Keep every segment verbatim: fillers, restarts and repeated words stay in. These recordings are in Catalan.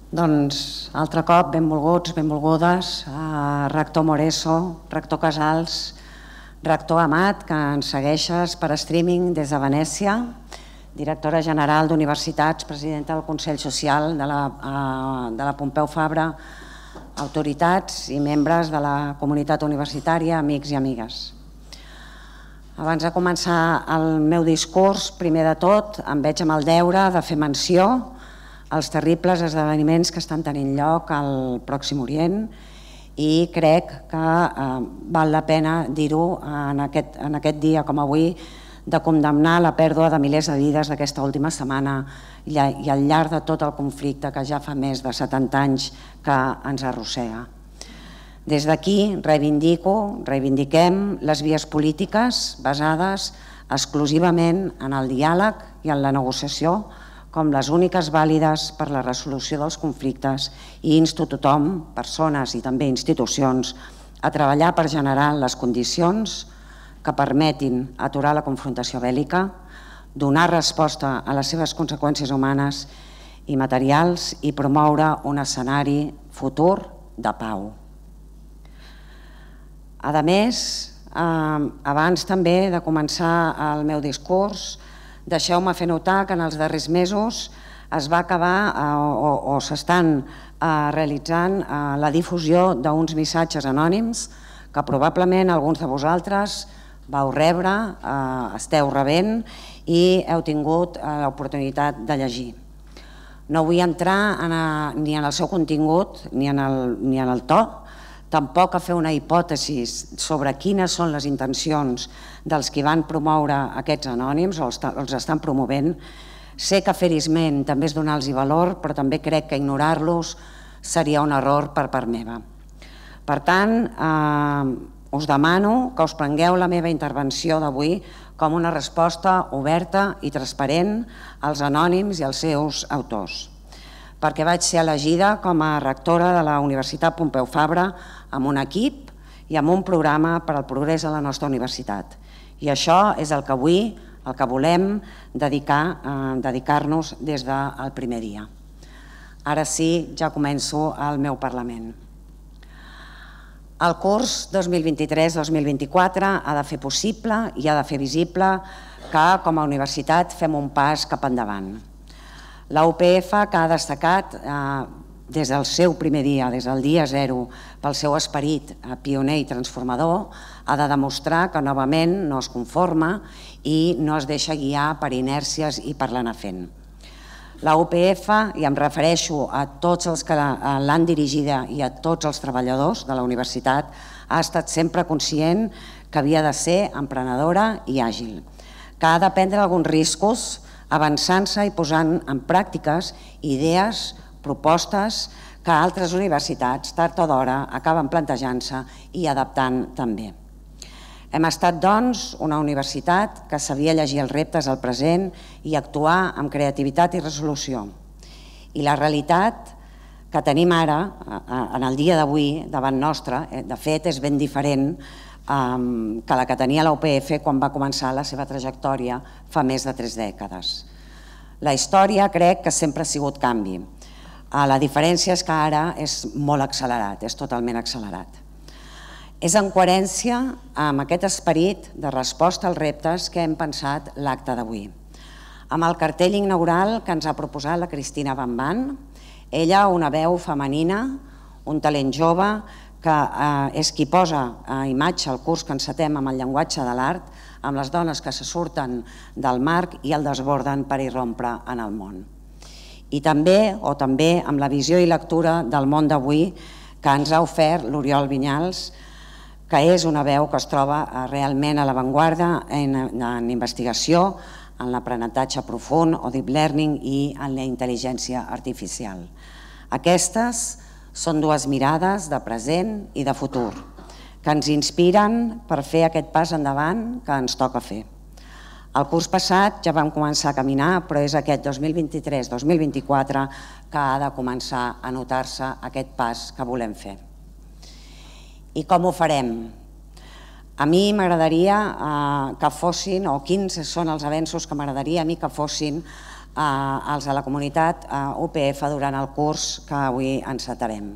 Doncs, altre cop, benvolguts, benvolgudes, a rector Moreso, rector Casals, rector Amat, que ens segueixes per streaming des de Venècia, directora general d'Universitats, presidenta del Consell Social de la, de la Pompeu Fabra, autoritats i membres de la comunitat universitària, amics i amigues. Abans de començar el meu discurs, primer de tot, em veig amb el deure de fer menció als terribles esdeveniments que estan tenint lloc al Pròxim Orient i crec que val la pena dir-ho en aquest dia com avui, de condemnar la pèrdua de milers de vides d'aquesta última setmana i al llarg de tot el conflicte que ja fa més de setanta anys que ens arrossega. Des d'aquí reivindico, reivindiquem les vies polítiques basades exclusivament en el diàleg i en la negociació com les úniques vàlides per la resolució dels conflictes i insto tothom, persones i també institucions, a treballar per generar les condicions que permetin aturar la confrontació bèl·lica, donar resposta a les seves conseqüències humanes i materials i promoure un escenari futur de pau. A més, abans també de començar el meu discurs, deixeu-me fer notar que en els darrers mesos es va acabar o s'estan realitzant la difusió d'uns missatges anònims que probablement alguns de vosaltres vau rebre, esteu rebent i heu tingut l'oportunitat de llegir. No vull entrar ni en el seu contingut ni en el to, tampoc a fer una hipòtesi sobre quines són les intencions dels qui van promoure aquests anònims o els estan promovent. Sé que fer-hi esment també és donar-los valor, però també crec que ignorar-los seria un error per part meva. Per tant, us demano que us prengueu la meva intervenció d'avui com una resposta oberta i transparent als anònims i als seus autors, perquè vaig ser elegida com a rectora de la Universitat Pompeu Fabra amb un equip i amb un programa per al progrés de la nostra universitat. I això és el que avui, el que volem dedicar-nos des del primer dia. Ara sí, ja començo el meu parlament. El curs dos mil vint-i-tres dos mil vint-i-quatre ha de fer possible i ha de fer visible que com a universitat fem un pas cap endavant. La U P F, que ha destacat des del seu primer dia, des del dia zero, pel seu esperit pioner i transformador, ha de demostrar que novament no es conforma i no es deixa guiar per inèrcies i per l'anar fent. La U P F, i em refereixo a tots els que l'han dirigida i a tots els treballadors de la universitat, ha estat sempre conscient que havia de ser emprenedora i àgil, que ha de prendre alguns riscos avançant-se i posant en pràctiques idees, propostes que altres universitats, tard o d'hora, acaben plantejant-se i adaptant també. Hem estat, doncs, una universitat que sabia llegir els reptes al present i actuar amb creativitat i resolució. I la realitat que tenim ara, en el dia d'avui, davant nostra, de fet, és ben diferent que la que tenia la U P F quan va començar la seva trajectòria fa més de tres dècades. La història crec que sempre ha sigut canvi. La diferència és que ara és molt accelerat, és totalment accelerat. És en coherència amb aquest esperit de resposta als reptes que hem pensat l'acte d'avui. Amb el cartell inaugural que ens ha proposat la Cristina Bamban, ella una veu femenina, un talent jove, que és qui posa a imatge el curs que encetem amb el llenguatge de l'art, amb les dones que se surten del marc i el desborden per irrompre en el món. I també, o també, amb la visió i lectura del món d'avui que ens ha ofert l'Oriol Vinyals, que és una veu que es troba realment a l'avantguarda en investigació, en l'aprenentatge profund o deep learning i en la intel·ligència artificial. Aquestes són dues mirades de present i de futur que ens inspiren per fer aquest pas endavant que ens toca fer. El curs passat ja vam començar a caminar, però és aquest dos mil vint-i-tres dos mil vint-i-quatre que ha de començar a notar-se aquest pas que volem fer. I com ho farem? A mi m'agradaria que fossin, o quins són els avenços que m'agradaria a mi que fossin als de la comunitat U P F durant el curs que avui encetarem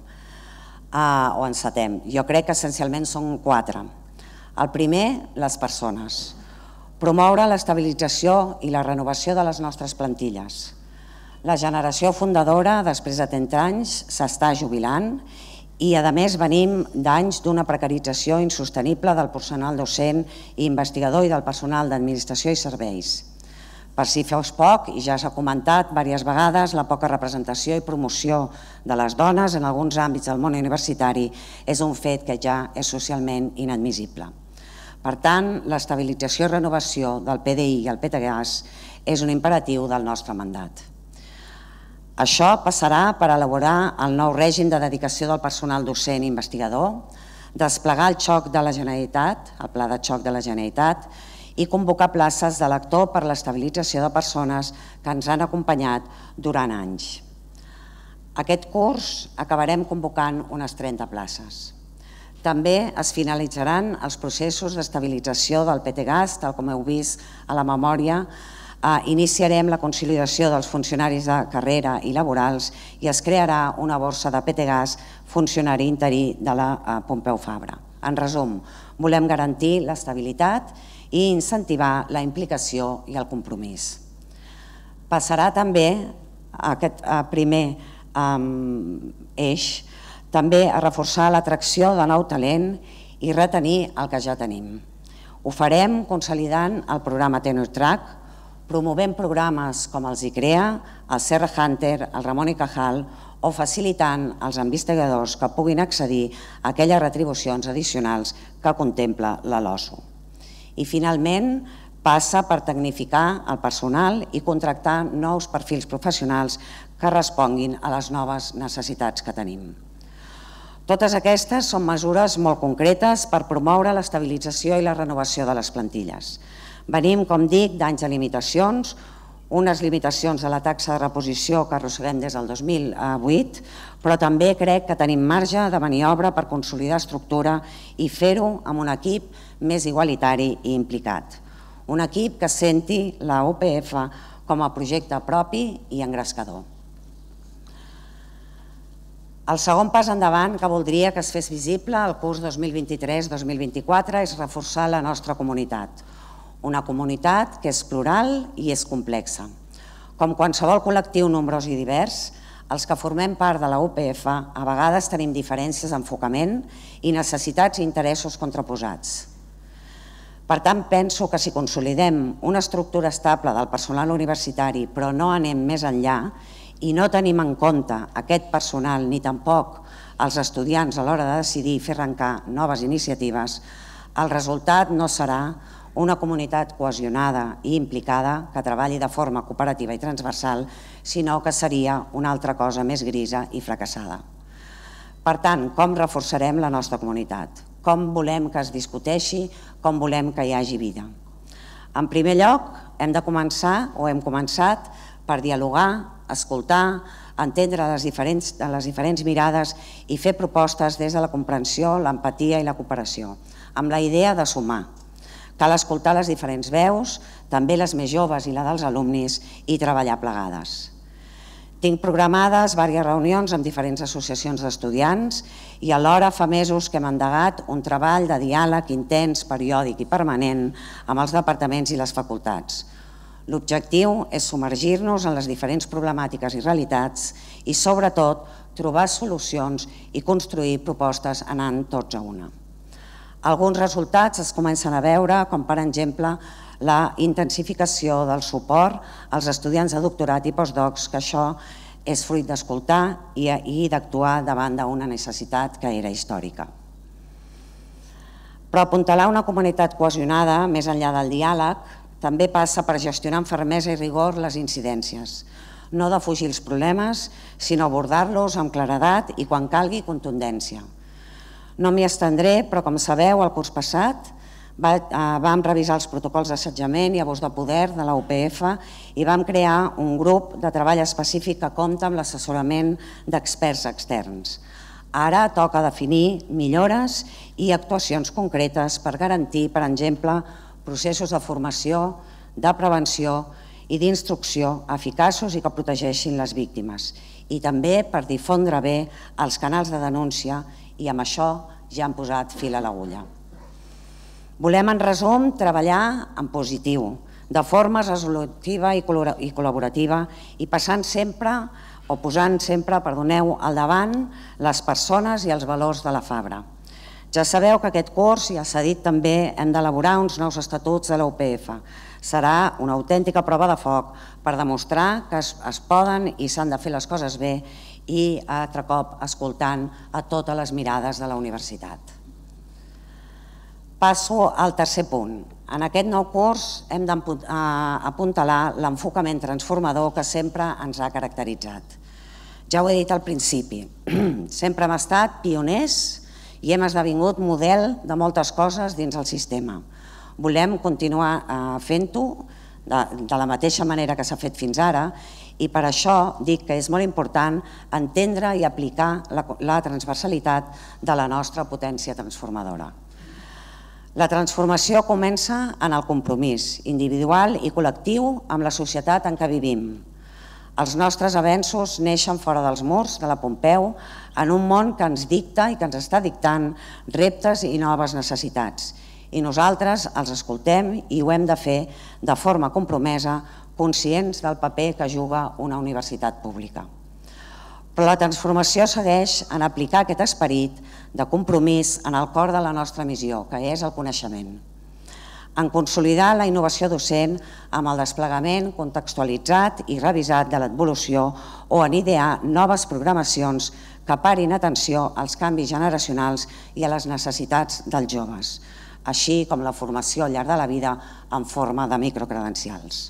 o encetem. Jo crec que essencialment són quatre. El primer, les persones. Promoure l'estabilització i la renovació de les nostres plantilles. La generació fundadora, després de trenta anys, s'està jubilant i, a més, venim d'anys d'una precarització insostenible del personal docent i investigador i del personal d'administració i serveis. Per si fos poc, i ja s'ha comentat diverses vegades, la poca representació i promoció de les dones en alguns àmbits del món universitari és un fet que ja és socialment inadmissible. Per tant, l'estabilització i renovació del P D I i el PTGAS és un imperatiu del nostre mandat. Això passarà per elaborar el nou règim de dedicació del personal docent i investigador, desplegar el xoc de la Generalitat, el Pla de xoc de la Generalitat, i convocar places de lector per l'estabilització de persones que ens han acompanyat durant anys. Aquest curs acabarem convocant unes trenta places. També es finalitzaran els processos d'estabilització del PTGAS, tal com heu vist a la memòria. Iniciarem la consolidació dels funcionaris de carrera i laborals i es crearà una borsa de PTGAS funcionari interí de la Pompeu Fabra. En resum, volem garantir l'estabilitat i incentivar la implicació i el compromís. Passarà també aquest primer eix també a reforçar l'atracció de nou talent i retenir el que ja tenim. Ho farem consolidant el programa Tenure Track, promovent programes com els ICREA, el Serra Hunter, el Ramon y Cajal o facilitant als investigadors que puguin accedir a aquelles retribucions addicionals que contempla la LOSU. I finalment passa per tecnificar el personal i contractar nous perfils professionals que responguin a les noves necessitats que tenim. Totes aquestes són mesures molt concretes per promoure l'estabilització i la renovació de les plantilles. Venim, com dic, d'anys de limitacions, unes limitacions de la taxa de reposició que arrosseguem des del dos mil vuit, però també crec que tenim marge de maniobra per consolidar estructura i fer-ho amb un equip més igualitari i implicat. Un equip que senti la U P F com a projecte propi i engrescador. El segon pas endavant que voldria que es fes visible al curs dos mil vint-i-tres dos mil vint-i-quatre és reforçar la nostra comunitat. Una comunitat que és plural i és complexa. Com qualsevol col·lectiu nombrós i divers, els que formem part de la U P F a vegades tenim diferències d'enfocament i necessitats i interessos contraposats. Per tant, penso que si consolidem una estructura estable del personal universitari però no anem més enllà i no tenim en compte aquest personal ni tampoc els estudiants a l'hora de decidir i fer arrencar noves iniciatives, el resultat no serà una comunitat cohesionada i implicada que treballi de forma cooperativa i transversal, sinó que seria una altra cosa més grisa i fracassada. Per tant, com reforçarem la nostra comunitat? Com volem que es discuteixi? Com volem que hi hagi vida? En primer lloc, hem de començar, o hem començat, per dialogar, escoltar, entendre les diferents, les diferents mirades i fer propostes des de la comprensió, l'empatia i la cooperació, amb la idea de sumar. Cal escoltar les diferents veus, també les més joves i la dels alumnis, i treballar plegades. Tinc programades diverses reunions amb diferents associacions d'estudiants i alhora fa mesos que hem endegat un treball de diàleg intens, periòdic i permanent amb els departaments i les facultats. L'objectiu és submergir-nos en les diferents problemàtiques i realitats i, sobretot, trobar solucions i construir propostes anant tots a una. Alguns resultats es comencen a veure, com per exemple la intensificació del suport als estudiants de doctorat i postdocs, que això és fruit d'escoltar i d'actuar davant d'una necessitat que era històrica. Però apuntalar una comunitat cohesionada, més enllà del diàleg, també passa per gestionar amb fermesa i rigor les incidències. No defugir els problemes, sinó abordar-los amb claredat i, quan calgui, contundència. No m'hi estendré, però com sabeu, el curs passat vam revisar els protocols d'assetjament i abús de poder de la U P F i vam crear un grup de treball específic que compta amb l'assessorament d'experts externs. Ara toca definir millores i actuacions concretes per garantir, per exemple, processos de formació, de prevenció i d'instrucció eficaços i que protegeixin les víctimes, i també per difondre bé els canals de denúncia, i amb això ja han posat fil a l'agulla. Volem, en resum, treballar en positiu, de forma resolutiva i col·laborativa, i passant sempre, o posant sempre, perdoneu, al davant les persones i els valors de la Fabra. Ja sabeu que aquest curs, ja s'ha dit també, hem d'elaborar uns nous estatuts de la U P F. Serà una autèntica prova de foc per demostrar que es poden i s'han de fer les coses bé i, altre cop, escoltant a totes les mirades de la universitat. Passo al tercer punt. En aquest nou curs hem d'apuntalar l'enfocament transformador que sempre ens ha caracteritzat. Ja ho he dit al principi, sempre hem estat pioners i hem esdevingut model de moltes coses dins el sistema. Volem continuar fent-ho de la mateixa manera que s'ha fet fins ara, i per això dic que és molt important entendre i aplicar la transversalitat de la nostra potència transformadora. La transformació comença en el compromís individual i col·lectiu amb la societat en què vivim. Els nostres avenços neixen fora dels murs de la Pompeu en un món que ens dicta i que ens està dictant reptes i noves necessitats. I nosaltres els escoltem i ho hem de fer de forma compromesa, conscients del paper que juga una universitat pública. Però la transformació segueix en aplicar aquest esperit de compromís en el cor de la nostra missió, que és el coneixement. En consolidar la innovació docent amb el desplegament contextualitzat i revisat de l'evolució o en idear noves programacions que parin atenció als canvis generacionals i a les necessitats dels joves, així com la formació al llarg de la vida en forma de microcredencials.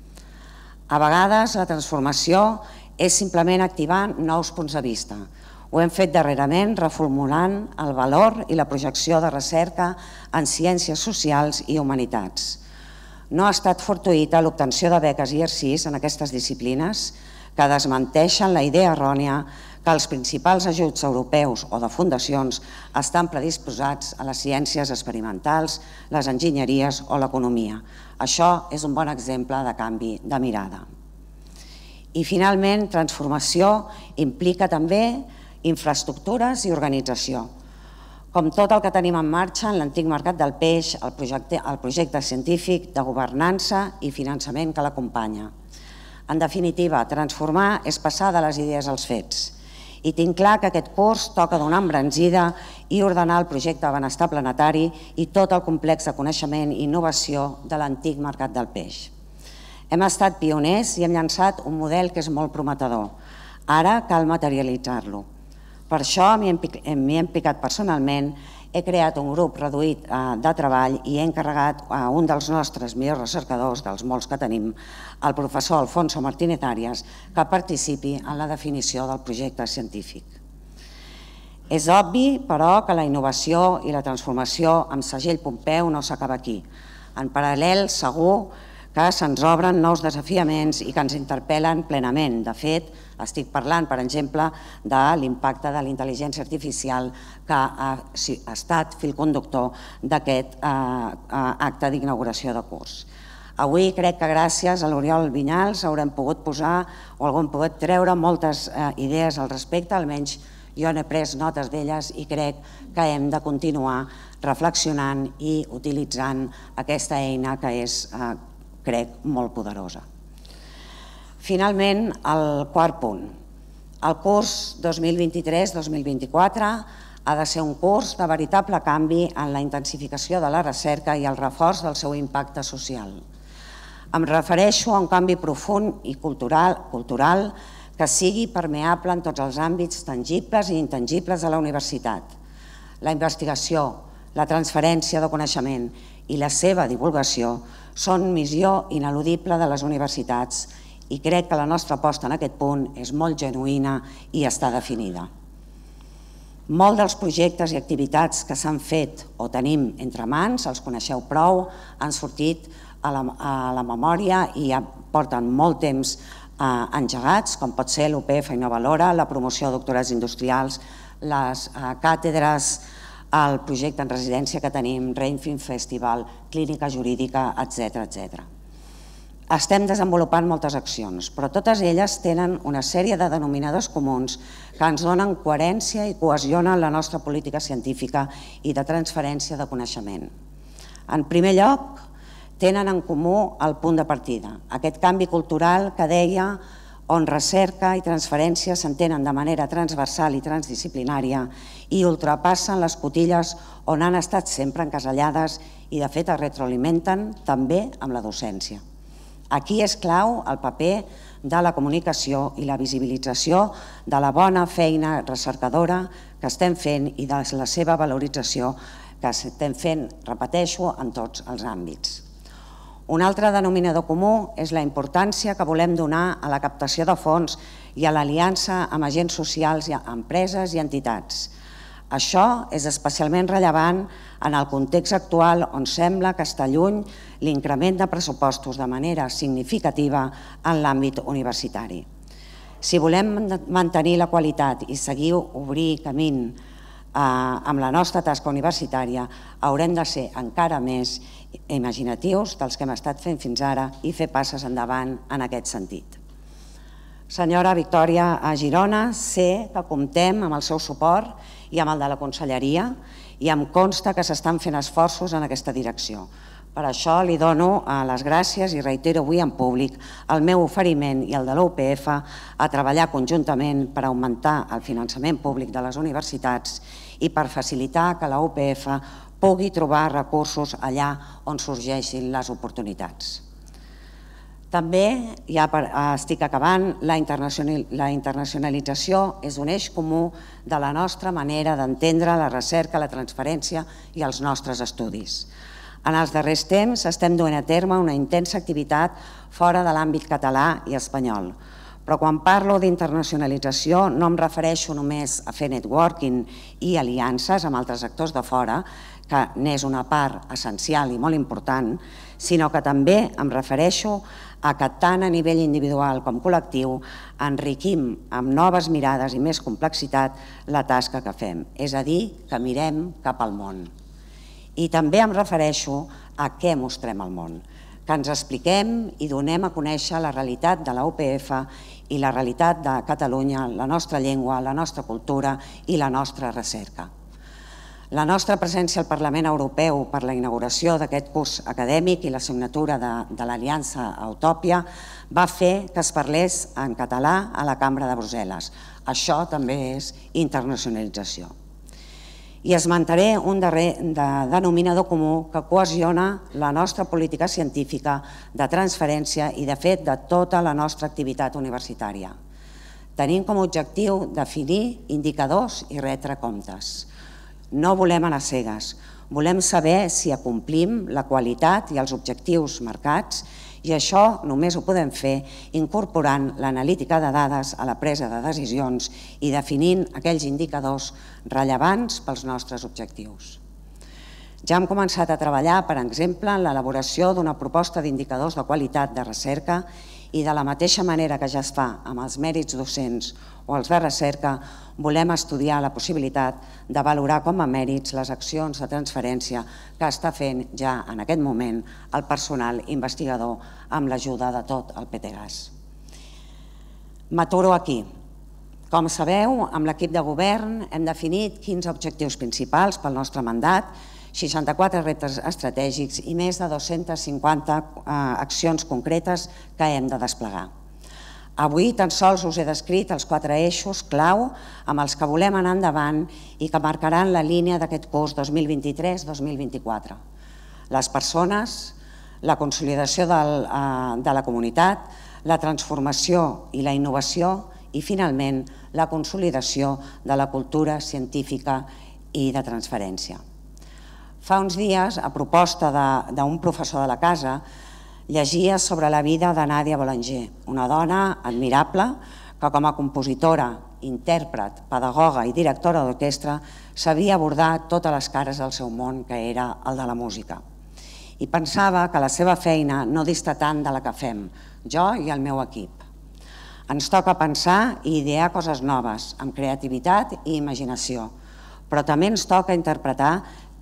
A vegades la transformació és simplement activar nous punts de vista. Ho hem fet darrerament reformulant el valor i la projecció de recerca en ciències socials i humanitats. No ha estat fortuïta l'obtenció de beques I E R C I S en aquestes disciplines que desmenteixen la idea errònia que els principals ajuts europeus o de fundacions estan predisposats a les ciències experimentals, les enginyeries o l'economia. Això és un bon exemple de canvi de mirada. I finalment, transformació implica també infraestructures i organització. Com tot el que tenim en marxa en l'antic mercat del peix, el projecte científic de governança i finançament que l'acompanya. En definitiva, transformar és passar de les idees als fets. I tinc clar que aquest curs toca donar embranzida i ordenar el projecte de benestar planetari i tot el complex de coneixement i innovació de l'antic mercat del peix. Hem estat pioners i hem llançat un model que és molt prometedor. Ara cal materialitzar-lo. Per això m'hi he implicat personalment, he creat un grup reduït de treball i he encarregat a un dels nostres millors recercadors, dels molts que tenim, el professor Alfonso Martínez Arias, que participi en la definició del projecte científic. És obvi, però, que la innovació i la transformació amb segell Pompeu no s'acaba aquí. En paral·lel, segur que se'ns obren nous desafiaments i que ens interpel·len plenament. De fet, estic parlant, per exemple, de l'impacte de la intel·ligència artificial que ha estat fil conductor d'aquest acte d'inauguració de curs. Avui crec que gràcies a l'Oriol Vinyals haurem pogut posar o haurem pogut treure moltes idees al respecte, almenys jo n'he pres notes d'elles i crec que hem de continuar reflexionant i utilitzant aquesta eina que és, crec, molt poderosa. Finalment, el quart punt. El curs dos mil vint-i-tres dos mil vint-i-quatre ha de ser un curs de veritable canvi en la intensificació de la recerca i el reforç del seu impacte social. Em refereixo a un canvi profund i cultural que sigui permeable en tots els àmbits tangibles i intangibles de la universitat. La investigació, la transferència de coneixement i la seva divulgació són missió ineludible de les universitats i crec que la nostra aposta en aquest punt és molt genuïna i està definida. Molts dels projectes i activitats que s'han fet o tenim entre mans, els coneixeu prou, han sortit a la memòria i ja porten molt temps engegats, com pot ser l'U P F Innovalora, la promoció de doctorats industrials, les càtedres, el projecte en residència que tenim, Rainfilm Festival, clínica jurídica, etcètera. Estem desenvolupant moltes accions, però totes elles tenen una sèrie de denominadors comuns que ens donen coherència i cohesionen la nostra política científica i de transferència de coneixement. En primer lloc, tenen en comú el punt de partida, aquest canvi cultural que deia on recerca i transferència s'entenen de manera transversal i transdisciplinària i ultrapassen les cotilles on han estat sempre encasellades i de fet es retroalimenten també amb la docència. Aquí és clau el paper de la comunicació i la visibilització de la bona feina recercadora que estem fent i de la seva valorització que estem fent, repeteixo, en tots els àmbits. Un altre denominador comú és la importància que volem donar a la captació de fons i a l'aliança amb agents socials, empreses i entitats. Això és especialment rellevant en el context actual on sembla que està lluny l'increment de pressupostos de manera significativa en l'àmbit universitari. Si volem mantenir la qualitat i seguir obrir camí amb la nostra tasca universitària, haurem de ser encara més imaginatius dels que hem estat fent fins ara i fer passes endavant en aquest sentit. Senyora Victòria Girona, sé que comptem amb el seu suport i amb el de la Conselleria i em consta que s'estan fent esforços en aquesta direcció. Per això li dono les gràcies i reitero avui en públic el meu oferiment i el de l'U P F a treballar conjuntament per augmentar el finançament públic de les universitats i per facilitar que la U P F pugui trobar recursos allà on sorgeixin les oportunitats. També, ja estic acabant, la internacionalització és un eix comú de la nostra manera d'entendre la recerca, la transferència i els nostres estudis. En els darrers temps estem duent a terme una intensa activitat fora de l'àmbit català i espanyol, però quan parlo d'internacionalització no em refereixo només a fer networking i aliances amb altres actors de fora, que n'és una part essencial i molt important, sinó que també em refereixo a que tant a nivell individual com col·lectiu enriquim amb noves mirades i més complexitat la tasca que fem, és a dir, que mirem cap al món. I també em refereixo a què mostrem al món, que ens expliquem i donem a conèixer la realitat de la U P F i la realitat de Catalunya, la nostra llengua, la nostra cultura i la nostra recerca. La nostra presència al Parlament Europeu per la inauguració d'aquest curs acadèmic i la signatura de l'Aliança Utòpia va fer que es parlés en català a la Cambra de Brussel·les. Això també és internacionalització. I esmentaré un darrer denominador comú que cohesiona la nostra política científica de transferència i, de fet, de tota la nostra activitat universitària. Tenim com a objectiu definir indicadors i retre comptes. No volem anar cegues, volem saber si acomplim la qualitat i els objectius marcats i això només ho podem fer incorporant l'analítica de dades a la presa de decisions i definint aquells indicadors rellevants pels nostres objectius. Ja hem començat a treballar, per exemple, en l'elaboració d'una proposta d'indicadors de qualitat de recerca i de la mateixa manera que ja es fa amb els mèrits docents o els de recerca, volem estudiar la possibilitat de valorar com a mèrits les accions de transferència que està fent ja en aquest moment el personal investigador amb l'ajuda de tot el PTGAS. M'aturo aquí. Com sabeu, amb l'equip de govern hem definit quinze objectius principals pel nostre mandat, seixanta-quatre reptes estratègics i més de dues-centes cinquanta accions concretes que hem de desplegar. Avui tan sols us he descrit els quatre eixos clau amb els que volem anar endavant i que marcaran la línia d'aquest curs dos mil vint-i-tres dos mil vint-i-quatre. Les persones, la consolidació de la comunitat, la transformació i la innovació i, finalment, la consolidació de la cultura científica i de transferència. Fa uns dies, a proposta d'un professor de la casa, llegia sobre la vida de Nàdia Boulanger, una dona admirable que com a compositora, intèrpret, pedagoga i directora d'orquestra sabia abordar totes les cares del seu món, que era el de la música. I pensava que la seva feina no dista tant de la que fem, jo i el meu equip. Ens toca pensar i idear coses noves, amb creativitat i imaginació, però també ens toca interpretar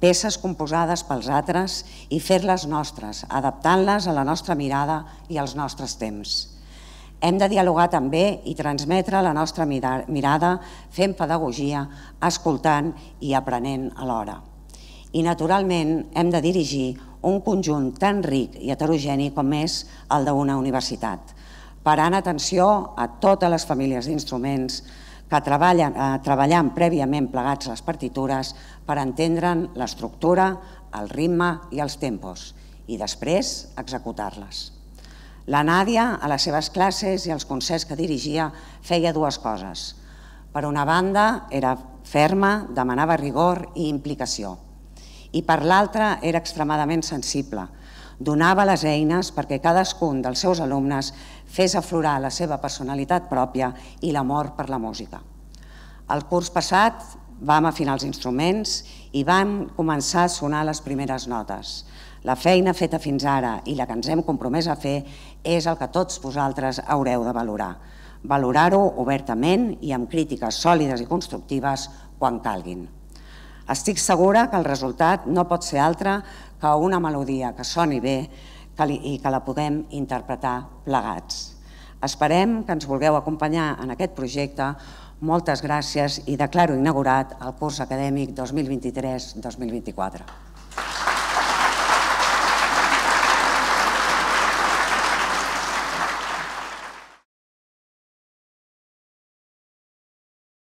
peces composades pels altres i fer-les nostres, adaptant-les a la nostra mirada i als nostres temps. Hem de dialogar també i transmetre la nostra mirada fent pedagogia, escoltant i aprenent alhora. I, naturalment, hem de dirigir un conjunt tan ric i heterogeni com és el d'una universitat, parant atenció a totes les famílies d'instruments que treballen prèviament plegats les partitures per entendre'n l'estructura, el ritme i els tempos, i després executar-les. La Nàdia, a les seves classes i als concerts que dirigia, feia dues coses. Per una banda, era ferma, demanava rigor i implicació. I per l'altra, era extremadament sensible. Donava les eines perquè cadascun dels seus alumnes fes aflorar la seva personalitat pròpia i l'amor per la música. El curs passat vam afinar els instruments i vam començar a sonar les primeres notes. La feina feta fins ara i la que ens hem compromès a fer és el que tots vosaltres haureu de valorar. Valorar-ho obertament i amb crítiques sòlides i constructives quan calguin. Estic segura que el resultat no pot ser altre que una melodia que soni bé i que la puguem interpretar plegats. Esperem que ens vulgueu acompanyar en aquest projecte. Moltes gràcies i declaro inaugurat el curs acadèmic dos mil vint-i-tres dos mil vint-i-quatre.